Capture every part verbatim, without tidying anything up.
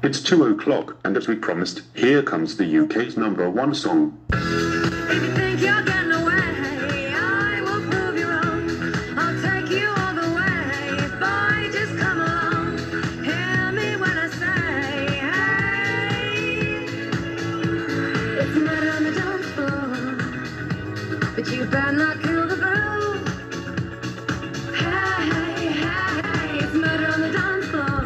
It's two o'clock, and as we promised, here comes the U K's number one song. If you think you're getting away, I will prove you wrong. I'll take you all the way. Boy, just come along. Hear me when I say, hey. It's murder on the dance floor, but you better not kill the groove. Hey, hey, hey, it's murder on the dance floor.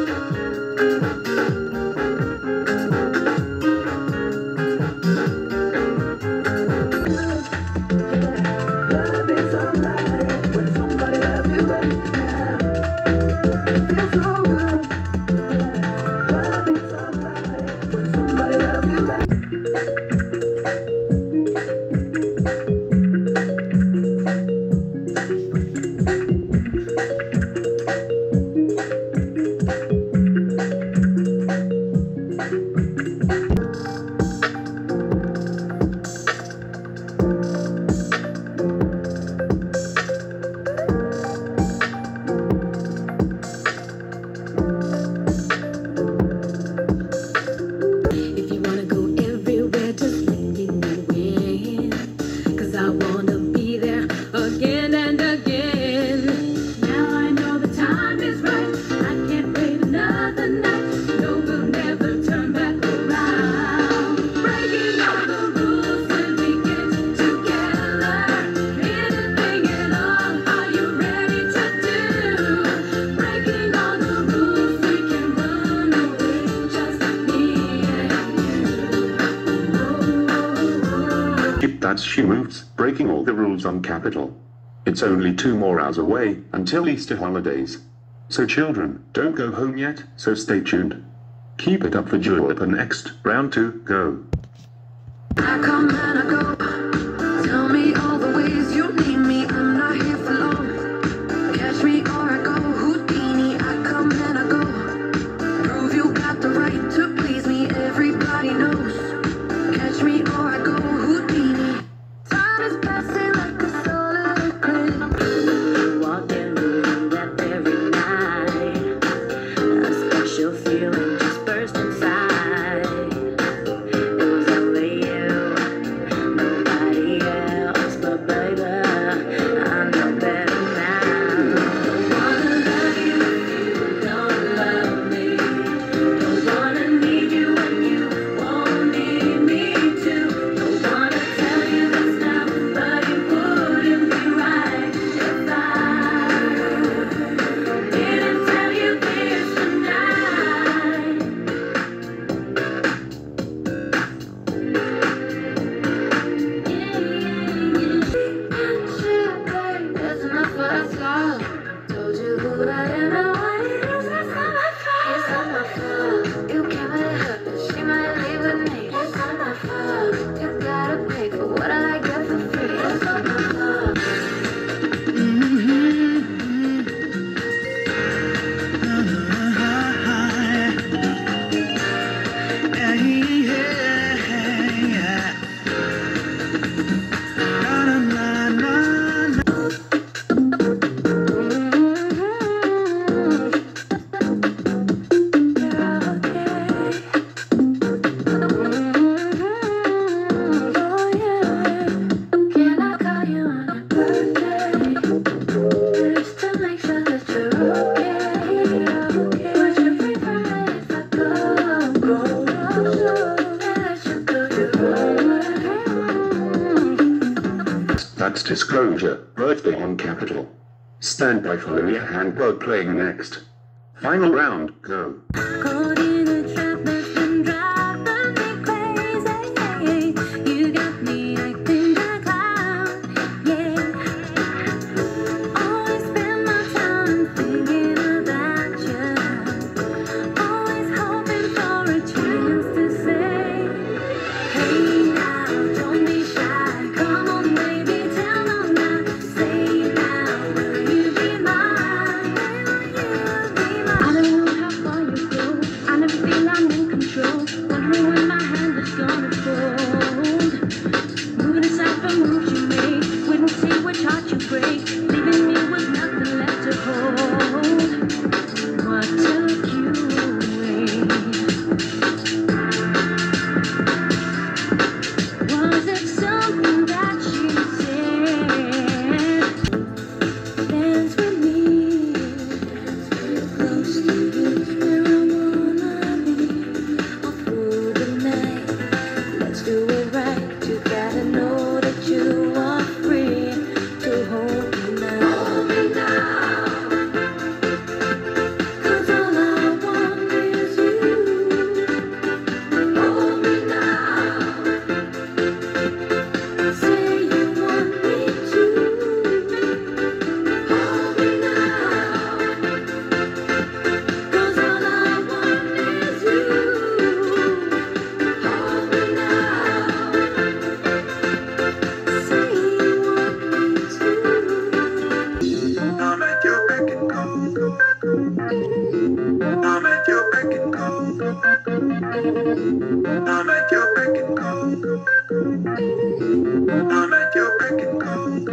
That's She Moves, breaking all the rules on Capital. It's only two more hours away until Easter holidays. So children, don't go home yet, so stay tuned. Keep it up for Dua Lipa next. Round two, go. I come and I go. Tell me all the ways you need me. I'm not here for long. Catch me or I go. Houdini, I come and I go. Prove you got the right to please me. Everybody knows. Catch me or I go. Houdini. Time is passing like a solid grid. Walk in the room that every night. A special feeling just burst inside. It was only you, nobody else, but baby, I know better now. Don't wanna love you if you don't love me. Don't wanna need you when you won't need me too. Don't wanna tell you this now, but it wouldn't be right if I didn't tell you this tonight. That's enough for us all. Told you who I am and what it is. It's not my fault. It's not my fault. You can't let it happen. She might leave with me. It's not my fault. You gotta pay for what I get for free. It's not my fault. Can I call you on your birthday? Just to make sure that you're okay. Would you prefer if I go? Go, go, let you go your own way. That's Disclosure, birthday on Capital. Stand by for Louis Handbug playing next. Final round, go. Caught in a trap that's been driving me crazy. You got me acting like a clown, yeah. Always spend my time thinking about you. Always hoping for a chance to say, hey now, don't be shy. Come on, baby, tell them now. Say now, will you be mine? Will you be mine? I don't know how far you go. I never close to you, where I wanna be, all through the night. Let's do it right. You gotta know that you are free to hold me now. Hold me now. 'Cause all I want is you. Hold me now. Say you want me to. Hold me now. 'Cause all I want is you. Hold me now. Say you want me to. I'm at your beck and call. I'm at your beck and call. I'm at your beck and call. I'm at your beck and call.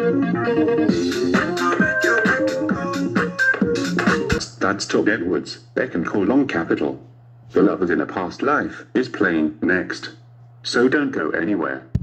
I'm at your beck and call. That's Todd Edwards, Beck and Call on Capital. The Lovers in a Past Life is playing next. So don't go anywhere.